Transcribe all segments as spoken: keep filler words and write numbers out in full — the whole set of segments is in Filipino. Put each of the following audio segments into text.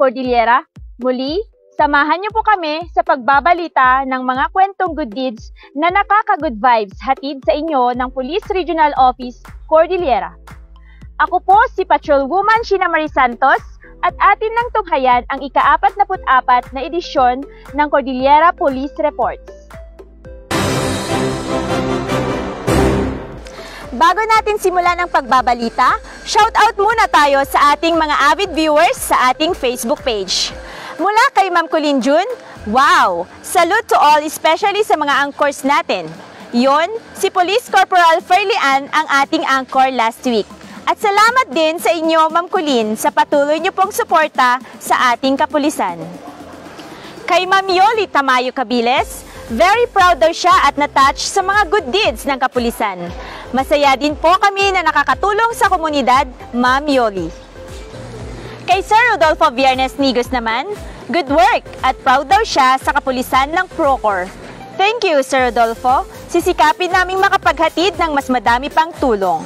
Cordillera. Muli, samahan niyo po kami sa pagbabalita ng mga kwentong good deeds na nakaka-good vibes hatid sa inyo ng Police Regional Office, Cordillera. Ako po si Patrolwoman Sheena Marie Santos at atin nang tunghayan ang ika-apat na put-apat na edisyon ng Cordillera Police Reports. Bago natin simulan ang pagbabalita, shoutout muna tayo sa ating mga avid viewers sa ating Facebook page. Mula kay Ma'am Colleen June, wow! Salute to all, especially sa mga anchors natin. Yon, si Police Corporal Ferlie Ann ang ating anchor last week. At salamat din sa inyo, Ma'am Colleen, sa patuloy niyo pong suporta sa ating kapulisan. Kay Ma'am Yoli Tamayo Cabiles, very proud daw siya at na-touch sa mga good deeds ng kapulisan. Masaya din po kami na nakakatulong sa komunidad, Ma'am Yoli. Kay Sir Rodolfo Viernes Nigos naman, good work at proud daw siya sa kapulisan ng Procor. Thank you, Sir Rodolfo. Sisikapin naming makapaghatid ng mas madami pang tulong.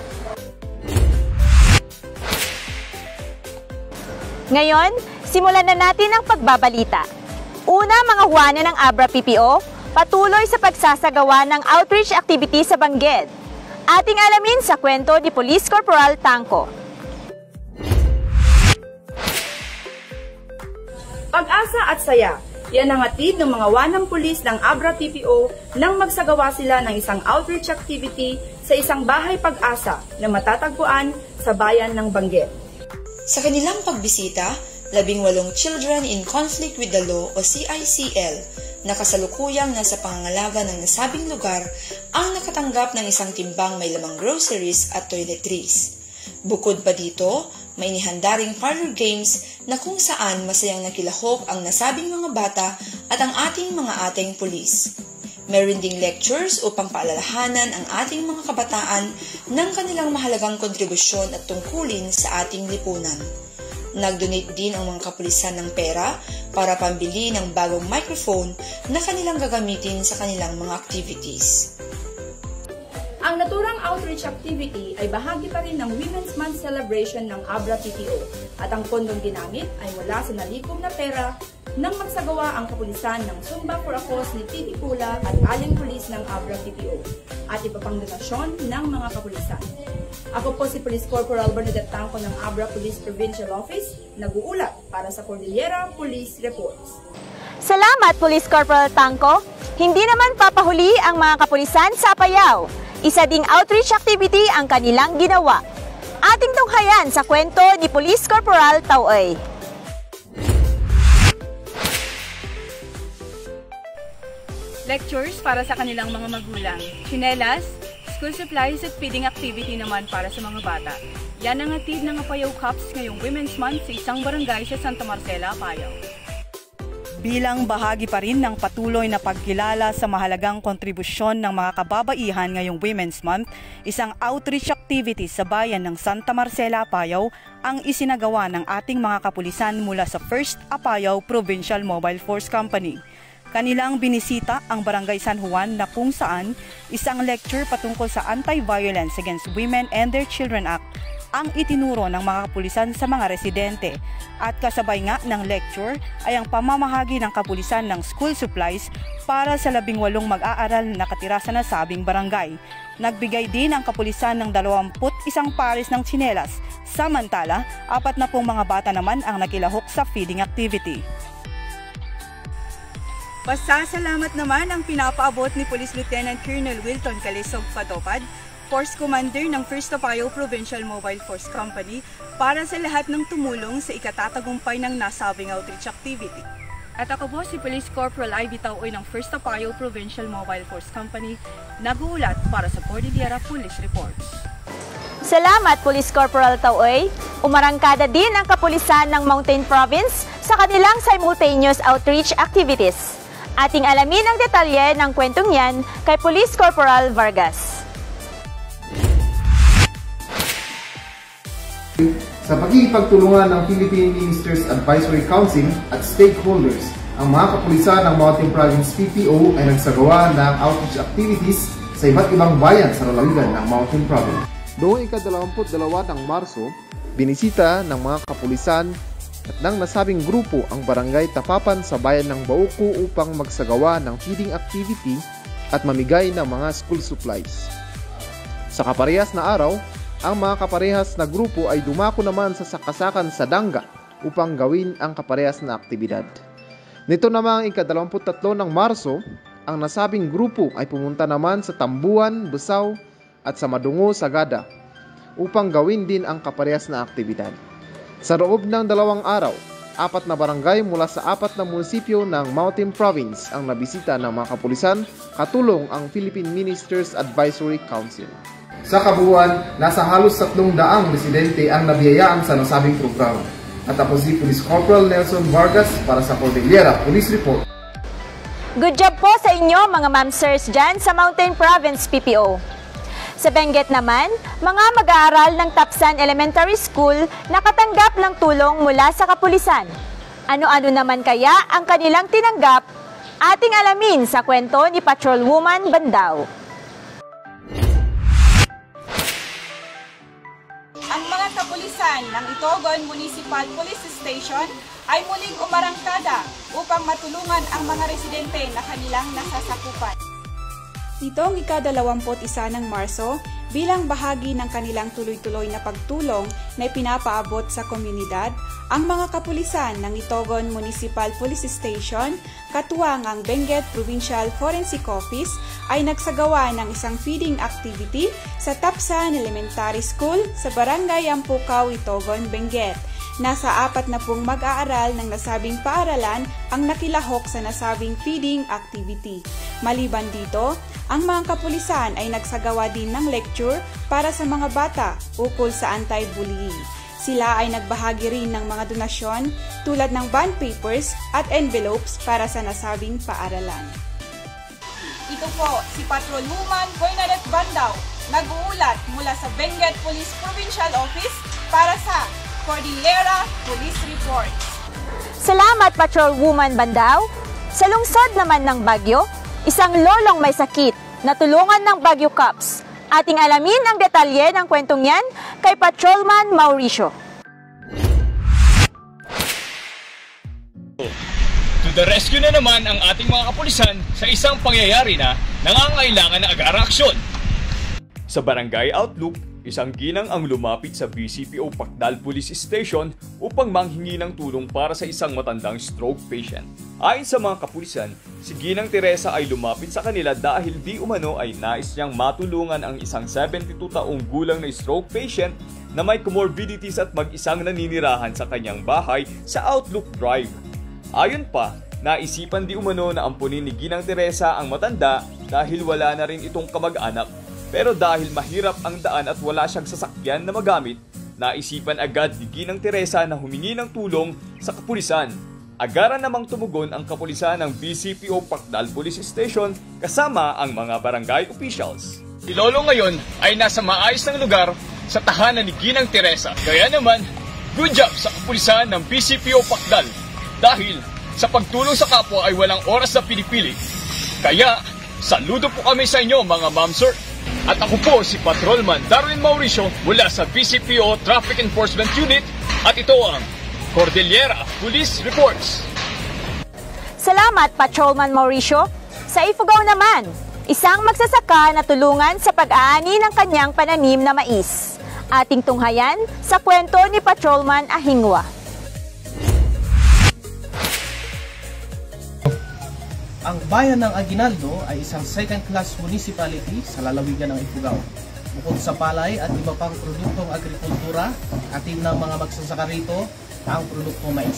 Ngayon, simulan na natin ang pagbabalita. Una, mga huwana ng Abra P P O, patuloy sa pagsasagawa ng outreach activity sa Benguet. Ating alamin sa kwento ni Police Corporal Tangco. Pag-asa at saya, yan ang hatid ng mga wanang pulis ng Abra P P O nang magsagawa sila ng isang outreach activity sa isang bahay pag-asa na matatagpuan sa bayan ng Benguet. Sa kanilang pagbisita, labing walong Children in Conflict with the Law o C I C L na kasalukuyang nasa pangangalaga ng nasabing lugar ang nakatanggap ng isang timbang may lamang groceries at toiletries. Bukod pa dito, may inihanda ring parlor games na kung saan masayang nakilahok ang nasabing mga bata at ang ating mga ating pulis. Meron ding lectures upang paalalahanan ang ating mga kabataan ng kanilang mahalagang kontribusyon at tungkulin sa ating lipunan. Nag-donate din ang mga kapulisan ng pera para pambili ng bagong microphone na kanilang gagamitin sa kanilang mga activities. Ang naturang outreach activity ay bahagi pa rin ng Women's Month celebration ng Abra P P O at ang pondong ginamit ay mula sa nalikom na pera nang magsagawa ang kapulisan ng Zumba for a Cause ni Titi Pula at Aling Pulis ng Abra P P O at iba pang donasyon ng mga kapulisan. Ako po si Police Corporal Bernadette Tangco ng Abra Police Provincial Office, nag-uulat para sa Cordillera Police Reports. Salamat, Police Corporal Tangco. Hindi naman papahuli ang mga kapulisan sa Apayao. Isa ding outreach activity ang kanilang ginawa. Ating tunghayan sa kwento ni Police Corporal Tauoy. Lectures para sa kanilang mga magulang, tsinelas, school supplies at feeding activity naman para sa mga bata. Yan ang hatid ng Apayao Cups ngayong Women's Month sa isang barangay sa Santa Marcela, Apayao. Bilang bahagi pa rin ng patuloy na pagkilala sa mahalagang kontribusyon ng mga kababaihan ngayong Women's Month, isang outreach activity sa bayan ng Santa Marcela, Apayao ang isinagawa ng ating mga kapulisan mula sa First Apayao Provincial Mobile Force Company. Kanilang binisita ang Barangay San Juan na kung saan isang lecture patungkol sa Anti-Violence Against Women and Their Children Act ang itinuro ng mga kapulisan sa mga residente. At kasabay nga ng lecture ay ang pamamahagi ng kapulisan ng school supplies para sa labing walong mag-aaral na nakatira sa nasabing barangay. Nagbigay din ang kapulisan ng dalawamput isang pares ng tsinelas, samantala apat na pong mga bata naman ang nakilahok sa feeding activity. Pasasalamat naman ang pinapaabot ni Police Lieutenant Colonel Wilton Calisog Patopad, Force Commander ng First Apayao Provincial Mobile Force Company para sa lahat ng tumulong sa ikatatagumpay ng nasabing outreach activity. At ako po si Police Corporal Ivy Tauoy ng First Apayao Provincial Mobile Force Company, nag-uulat para sa Cordillera Police Reports. Salamat, Police Corporal Tauoy. Umarangkada din ang kapulisan ng Mountain Province sa kanilang simultaneous outreach activities. Ating alamin ang detalye ng kwentong yan kay Police Corporal Vargas. Sa pagkikipagtulungan ng Philippine Ministers Advisory Council at stakeholders, ang mga kapulisan ng Mountain Province P P O ay nagsagawa ng outreach activities sa iba't ibang bayan sa lalawigan ng Mountain Province. Noong ika-dalawamput dalawa ng Marso, binisita ng mga kapulisan at ng nasabing grupo ang barangay tapapan sa bayan ng Bauco upang magsagawa ng feeding activity at mamigay ng mga school supplies. Sa kaparehas na araw, ang mga kaparehas na grupo ay dumako naman sa sakasakan sa Dangga upang gawin ang kaparehas na aktibidad. Nito namang ikadalawamput tatlo ng Marso, ang nasabing grupo ay pumunta naman sa Tambuan, Busaw at sa Madungo, Sagada upang gawin din ang kaparehas na aktibidad. Sa loob ng dalawang araw, apat na barangay mula sa apat na munisipyo ng Mountain Province ang nabisita ng mga kapulisan, katulong ang Philippine Ministers Advisory Council. Sa kabuuan, nasa halos tatlong daang residente ang nabiyayaan sa nasabing programa. At ako si Police Corporal Nelson Vargas para sa Cordillera Police Report. Good job po sa inyo mga ma'am sirs dyan sa Mountain Province P P O. Sa Benguet naman, mga mag-aaral ng Tapsan Elementary School nakatanggap ng tulong mula sa kapulisan. Ano-ano naman kaya ang kanilang tinanggap? Ating alamin sa kwento ni Patrolwoman Bandao. Ang mga kapulisan ng Itogon Municipal Police Station ay muling umarangkada upang matulungan ang mga residente na kanilang nasasakupan. Nitong ikadalawamput isa ng Marso, bilang bahagi ng kanilang tuloy-tuloy na pagtulong na ipinapaabot sa komunidad, ang mga kapulisan ng Itogon Municipal Police Station, katuwang ang Benguet Provincial Forensic Office, ay nagsagawa ng isang feeding activity sa Tapsan Elementary School sa Barangay Ampukaw, Itogon, Benguet. Nasa apat na pong mag-aaral ng nasabing paaralan ang nakilahok sa nasabing feeding activity. Maliban dito, ang mga kapulisan ay nagsagawa din ng lecture para sa mga bata ukol sa anti-bullying. Sila ay nagbahagi rin ng mga donasyon tulad ng bond papers at envelopes para sa nasabing paaralan. Ito po si Patrolwoman Bernadette Bandao, nag-uulat mula sa Benguet Police Provincial Office para sa Cordillera Police Report. Salamat Patrolwoman Bandao. Sa lungsod naman ng Baguio, isang lolong may sakit na tulungan ng Baguio Cops. Ating alamin ang detalye ng kwentong yan kay Patrolman Mauricio. To the rescue na naman ang ating mga kapulisan sa isang pangyayari na nangangailangan ng agarang aksyon. Sa Barangay Outlook, isang ginang ang lumapit sa B C P O Pacdal Police Station upang manghingi ng tulong para sa isang matandang stroke patient. Ayon sa mga kapulisan, si Ginang Teresa ay lumapit sa kanila dahil di umano ay nais niyang matulungan ang isang seventy-two taong gulang na stroke patient na may comorbidities at mag-isang naninirahan sa kanyang bahay sa Outlook Drive. Ayon pa, naisipan di umano na ampunin ni Ginang Teresa ang matanda dahil wala na rin itong kamag-anak. Pero dahil mahirap ang daan at wala siyang sasakyan na magamit, naisipan agad ni Ginang Teresa na humingi ng tulong sa kapulisan. Agaran namang tumugon ang kapulisan ng B C P O Pacdal Police Station kasama ang mga barangay officials. Si Lolo ngayon ay nasa maayos ng lugar sa tahanan ni Ginang Teresa. Kaya naman, good job sa kapulisan ng B C P O Pacdal dahil sa pagtulong sa kapwa ay walang oras na pinipili. Kaya, saludo po kami sa inyo mga ma'am sir. At ako po si Patrolman Darwin Mauricio mula sa B C P O Traffic Enforcement Unit at ito ang Cordillera Police Reports. Salamat Patrolman Mauricio. Sa Ifugao naman, isang magsasaka na tulungan sa pag-aani ng kanyang pananim na mais. Ating tunghayan sa kwento ni Patrolman Ahingwa. Ang bayan ng Aguinaldo ay isang second-class municipality sa lalawigan ng Ifugao. Bukod sa palay at iba pang produktong agrikultura, atin ng mga magsasaka rito ang produktong mais.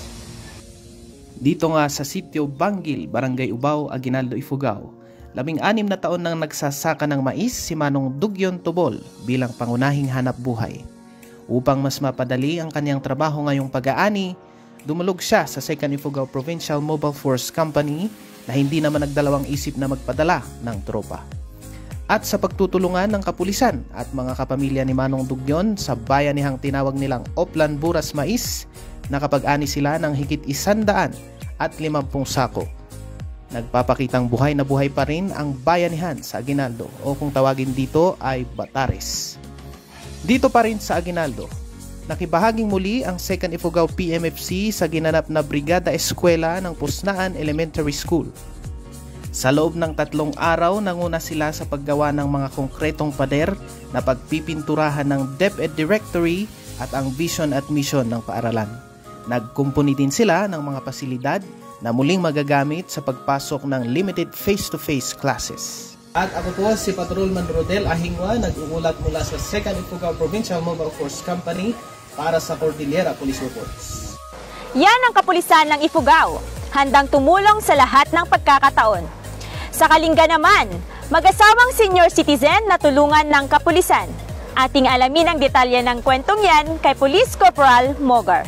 Dito nga sa sitio Bangil, Barangay Ubao, Aguinaldo, Ifugao, labing-anim na taon nang nagsasaka ng mais si Manong Dugyon Tobol bilang pangunahing hanap buhay. Upang mas mapadali ang kanyang trabaho ngayong pag-aani, dumulog siya sa second Ifugao Provincial Mobile Force Company na hindi naman nagdalawang isip na magpadala ng tropa. At sa pagtutulungan ng kapulisan at mga kapamilya ni Manong Dugyon sa bayanihang tinawag nilang Oplan Buras Mais, nakapag-ani sila ng higit isandaan at limampung sako. Nagpapakitang buhay na buhay pa rin ang bayanihan sa Aguinaldo o kung tawagin dito ay Batares. Dito pa rin sa Aguinaldo, Nakibahaging muli ang second Ifugao P M F C sa ginanap na Brigada Eskwela ng Pusnaan Elementary School. Sa loob ng tatlong araw, nanguna sila sa paggawa ng mga konkretong pader na pagpipinturahan ng DepEd Directory at ang vision at mission ng paaralan. Nagkumpuni din sila ng mga pasilidad na muling magagamit sa pagpasok ng limited face-to-face classes. At ako po si Patrolman Rodel Ahingwa, nag-uulat mula sa second Ifugao Provincial Mobile Force Company para sa Cordillera Police Reports. Yan ang kapulisan ng Ifugao, handang tumulong sa lahat ng pagkakataon. Sa Kalinga naman, mag-asawang senior citizen na tulungan ng kapulisan. Ating alamin ang detalye ng kwentong yan kay Police Corporal Mogar.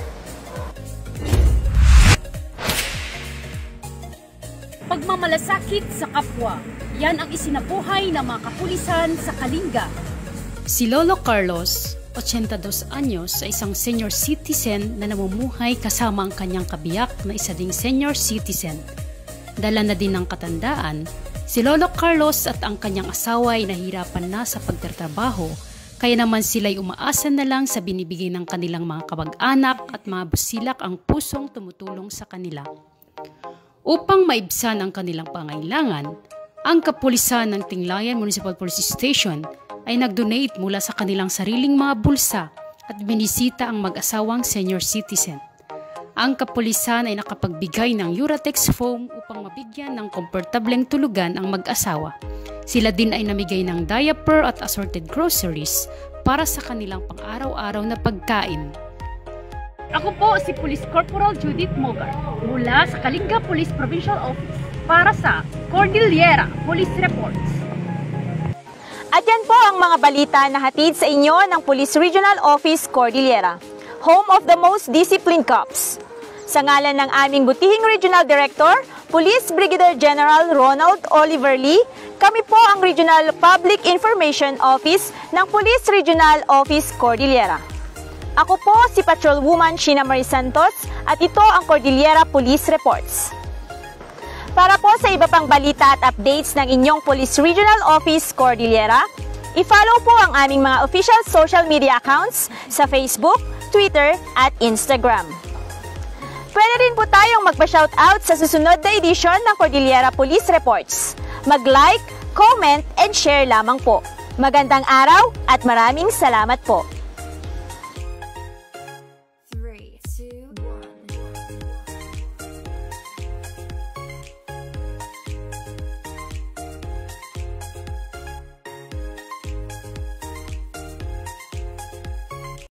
Pagmamalasakit sa kapwa, yan ang isinabuhay ng mga kapulisan sa Kalinga. Si Lolo Carlos, eighty-two anyos, ay isang senior citizen na namumuhay kasama ang kanyang kabiyak na isa ding senior citizen. Dala na din ng katandaan, si Lolo Carlos at ang kanyang asawa ay nahirapan na sa pagtatrabaho, kaya naman sila'y umaasa na lang sa binibigay ng kanilang mga kamag-anak at mga busilak ang pusong tumutulong sa kanila. Upang maibsan ang kanilang pangailangan, ang kapulisan ng Tinglayan Municipal Police Station ay nag-donate mula sa kanilang sariling mga bulsa at binisita ang mag-asawang senior citizen. Ang kapulisan ay nakapagbigay ng Uratex foam upang mabigyan ng komportableng tulugan ang mag-asawa. Sila din ay namigay ng diaper at assorted groceries para sa kanilang pang-araw-araw na pagkain. Ako po si Police Corporal Judith Mogar mula sa Kalinga Police Provincial Office para sa Cordillera Police Reports. At yan po ang mga balita na hatid sa inyo ng Police Regional Office Cordillera, home of the most disciplined cops. Sa ngalan ng aming butihing Regional Director, Police Brigadier General Ronald Oliver Lee, kami po ang Regional Public Information Office ng Police Regional Office Cordillera. Ako po si Patrolwoman Sheena Marie Santos at ito ang Cordillera Police Reports. Para po sa iba pang balita at updates ng inyong Police Regional Office Cordillera, i-follow po ang aming mga official social media accounts sa Facebook, Twitter at Instagram. Pwede rin po tayong magpa-shoutout sa susunod na edisyon ng Cordillera Police Reports. Mag-like, comment, and share lamang po. Magandang araw at maraming salamat po.